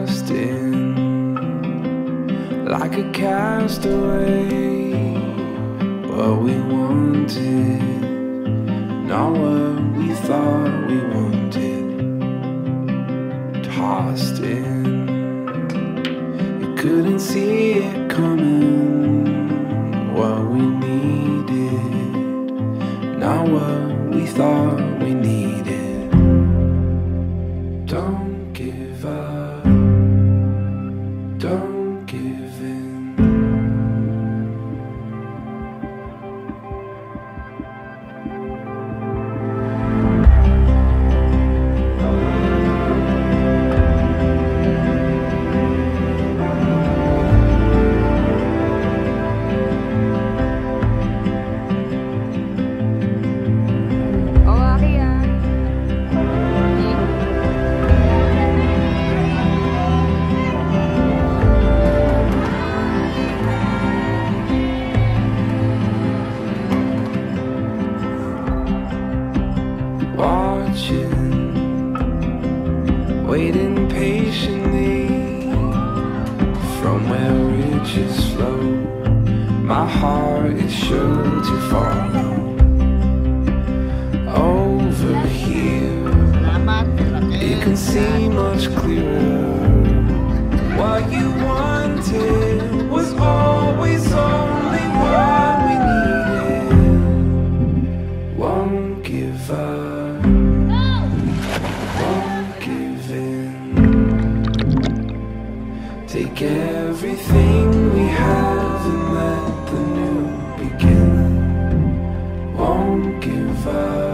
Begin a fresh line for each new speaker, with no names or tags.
tossed in like a castaway. What we wanted, not what we thought we wanted. Tossed in, you couldn't see it coming. What we needed, not what we thought we needed. Don't give up, don't give in. Watching, waiting patiently from where riches flow. My heart is sure to follow. Over here, you can see much clearer. What you wanted was always only what we needed. Won't give up, take everything we have and let the new begin. Won't give up.